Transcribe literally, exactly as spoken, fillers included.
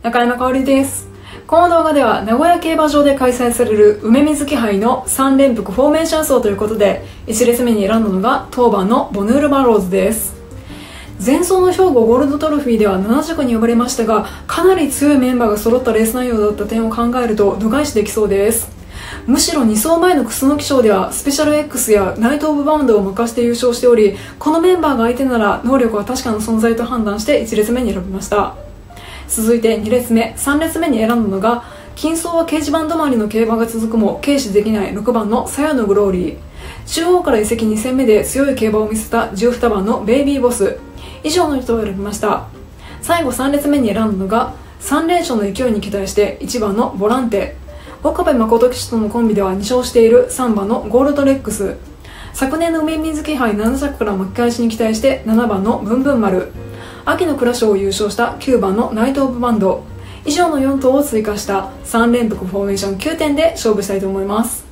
中山香織です。この動画では名古屋競馬場で開催される梅水木杯のさん連複フォーメーション走ということで、いち列目に選んだのが当番のボヌールバローズです。前走の兵庫ゴールドトロフィーではなな着に呼ばれましたが、かなり強いメンバーが揃ったレース内容だった点を考えると度外視できそうです。むしろに走前の楠木賞ではスペシャル X やナイト・オブ・バウンドを任して優勝しており、このメンバーが相手なら能力は確かな存在と判断していち列目に選びました。続いてに列目、さん列目に選んだのが、金走は掲示板止まりの競馬が続くも軽視できないろくばんのサヤのグローリー、中央から移籍に戦目で強い競馬を見せたじゅうにばんのベイビーボス、以上の人を選びました。最後さん列目に選んだのが、さん連勝の勢いに期待していちばんのボランテ、岡部誠騎手とのコンビではに勝しているさんばんのゴールドレックス、昨年の梅水木杯なな着から巻き返しに期待してななばんのブンブン丸、秋の倉賞を優勝したきゅうばんのナイト・オブ・バンド、以上のよん頭を追加したさん連複フォーメーションきゅうてんで勝負したいと思います。